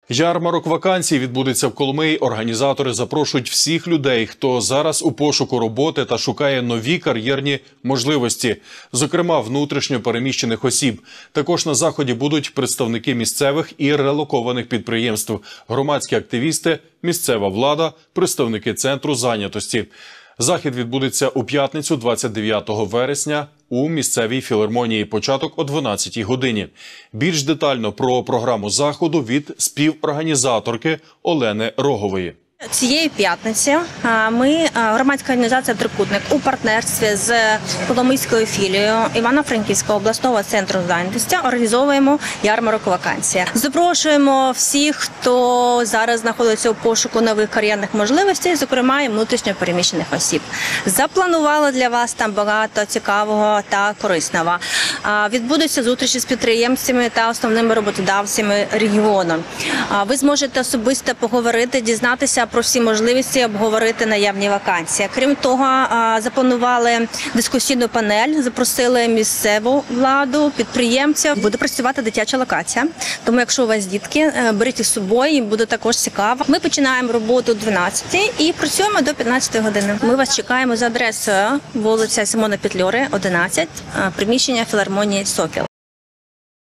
Ярмарок вакансій відбудеться в Коломиї. Організатори запрошують всіх людей, хто зараз у пошуку роботи та шукає нові кар'єрні можливості, зокрема внутрішньо переміщених осіб. Також на заході будуть представники місцевих і релокованих підприємств, громадські активісти, місцева влада, представники центру зайнятості. Захід відбудеться у п'ятницю, 29 вересня, у місцевій філармонії. Початок о 12-й годині. Більш детально про програму заходу від співорганізаторки Олени Рогової. Цієї п'ятниці ми, громадська організація «Трикутник», у партнерстві з Коломийською філією Івано-Франківського обласного центру зайнятості організовуємо ярмарок вакансій. Запрошуємо всіх, хто зараз знаходиться у пошуку нових кар'єрних можливостей, зокрема і внутрішньо переміщених осіб. Запланували для вас там багато цікавого та корисного. Відбудуться зустрічі з підприємцями та основними роботодавцями регіону. Ви зможете особисто поговорити, дізнатися про всі можливості, обговорити наявні вакансії. Крім того, запланували дискусійну панель, запросили місцеву владу, підприємців. Буде працювати дитяча локація, тому якщо у вас дітки, беріть їх з собою, їм буде також цікаво. Ми починаємо роботу о 12 і працюємо до 15 години. Ми вас чекаємо за адресою вулиця Симона Петлюри, 11, приміщення філармонії «Сокіл».